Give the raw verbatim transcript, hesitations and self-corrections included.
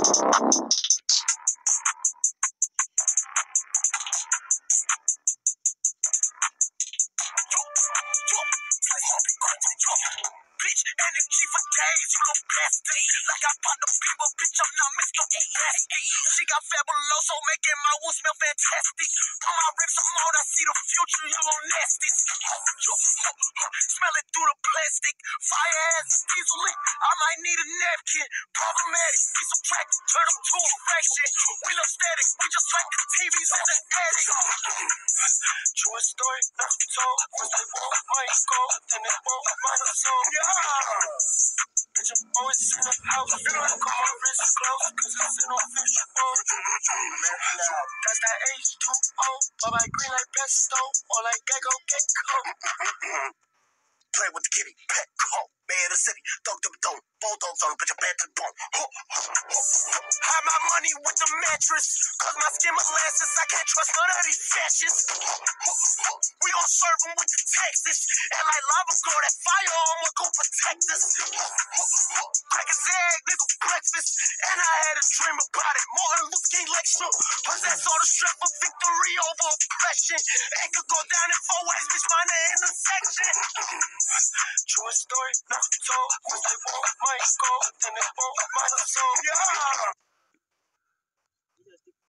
Bitch, energy for days, you little bastard. Like I popped the beaver, bitch, I'm not Mister Plastic. She got fabuloso, making my wood smell fantastic. On my ribs, I'm on, I see the future, you little nasty. Smell it through the plastic. Fire ass diesel lit, I might need a napkin. Problematic, we subtract, turn them to a fraction. We look static, we just like the T Vs on the attic. True story, never told. First they won't, might go, then they won't, might have sold. Yeah. Bitch, I'm always in the house. I feel like my wrist close, cause it's in official mode. That's that H two O, but like green like pesto, or like Gecko Gecko. Play with the kitty, pet call, man of the city, dog to the dome, bulldogs on him, bitch, I'm bad to the bone. Hide my money with the mattress, cause my skin molasses, I can't trust none of these fascists. We gon' serve them with the Texas, and like lava girl, that firearm will go protect us. Crack his egg, nigga, breakfast, and I had a dream about it. Martin Luther King lecture, possess on the strength of victory over oppression. It could go down in four ways, bitch, find the intersection. True story, never told. First they won't, might go, then they won't, might have sold. Yeah.